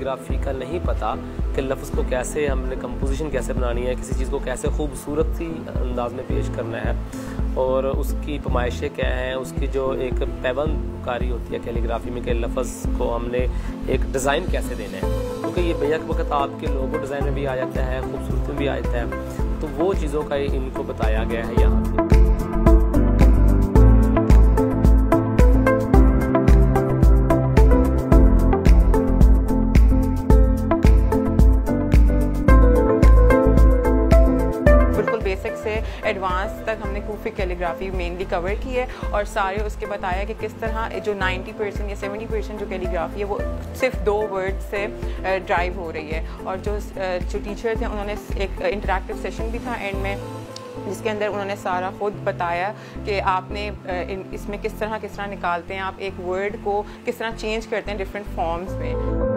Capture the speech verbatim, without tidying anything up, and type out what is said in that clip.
Calligraphy का नहीं पता कि लफ्ज़ को कैसे हमने कंपोजिशन कैसे बनानी है, किसी चीज़ को कैसे खूबसूरत सी अंदाज में पेश करना है और उसकी पमाइशें क्या हैं, उसकी जो एक पैबंदकारी होती है कैलीग्राफी में कि लफ्ज़ को हमने एक डिज़ाइन कैसे देना है, क्योंकि ये बेशक वक्त आपके लोगो डिज़ाइन में भी आ जाता है, खूबसूरती में भी आ जाता है, तो वो चीज़ों का इनको बताया गया है यहाँ पे। बेसिक से एडवांस तक हमने कूफी कैलीग्राफी मेनली कवर की है और सारे उसके बताया कि किस तरह जो नब्बे परसेंट या सत्तर परसेंट जो कैलीग्राफी है वो सिर्फ दो वर्ड से ड्राइव हो रही है। और जो जो टीचर थे उन्होंने एक इंटरेक्टिव सेशन भी था एंड में, जिसके अंदर उन्होंने सारा खुद बताया कि आपने इसमें किस तरह किस तरह निकालते हैं, आप एक वर्ड को किस तरह चेंज करते हैं डिफरेंट फॉर्म्स में।